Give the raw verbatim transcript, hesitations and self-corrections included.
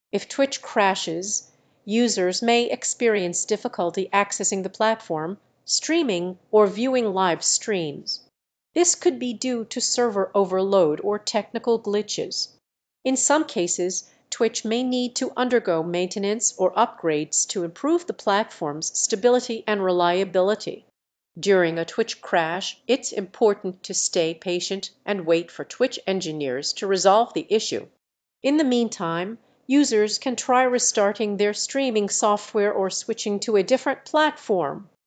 If Twitch crashes, users may experience difficulty accessing the platform, streaming, or viewing live streams. This could be due to server overload or technical glitches. In some cases, Twitch may need to undergo maintenance or upgrades to improve the platform's stability and reliability. During a Twitch crash, it's important to stay patient and wait for Twitch engineers to resolve the issue. In the meantime, users can try restarting their streaming software or switching to a different platform.